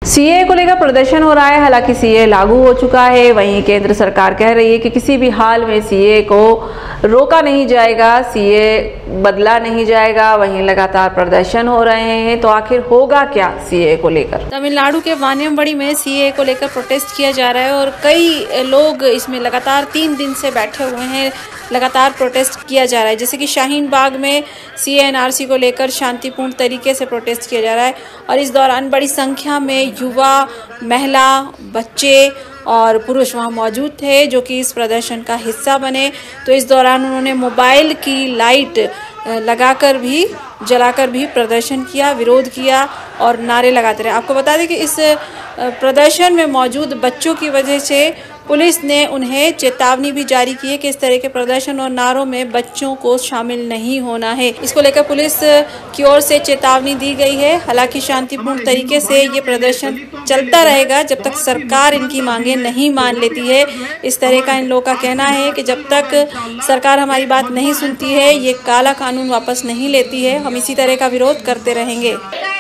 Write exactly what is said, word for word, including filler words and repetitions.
CA को लेकर प्रदर्शन हो रहा है। हालांकि सीए लागू हो चुका है, वहीं केंद्र सरकार कह रही है कि किसी भी हाल में सीए को रोका नहीं जाएगा, सीए बदला नहीं जाएगा। वहीं लगातार प्रदर्शन हो रहे हैं, तो आखिर होगा क्या सीए को लेकर? तमिलनाडु के वानियम्बडी में सीए को लेकर प्रोटेस्ट किया जा रहा है और कई लोग इसमें लगातार तीन दिन से बैठे हुए हैं। लगातार प्रोटेस्ट किया जा रहा है, जैसे कि शाहीन बाग में सीए एनआरसी को लेकर शांतिपूर्ण तरीके से प्रोटेस्ट किया जा रहा है और इस दौरान बड़ी संख्या में युवा, महिला, बच्चे और पुरुष वहां मौजूद थे जो कि इस प्रदर्शन का हिस्सा बने। तो इस दौरान उन्होंने मोबाइल की लाइट लगाकर भी जलाकर भी प्रदर्शन किया, विरोध किया और नारे लगाते रहे। आपको बता दें कि इस प्रदर्शन में मौजूद बच्चों की वजह से पुलिस ने उन्हें चेतावनी भी जारी की है कि इस तरह के प्रदर्शन और नारों में बच्चों को शामिल नहीं होना है। इसको लेकर पुलिस की ओर से चेतावनी दी गई है। हालांकि शांतिपूर्ण तरीके से ये प्रदर्शन चलता रहेगा जब तक सरकार इनकी मांगे नहीं मान लेती है। इस तरह का इन लोगों का कहना है कि जब तक सरकार हमारी बात नहीं सुनती है, ये काला कानून वापस नहीं लेती है, हम इसी तरह का विरोध करते रहेंगे।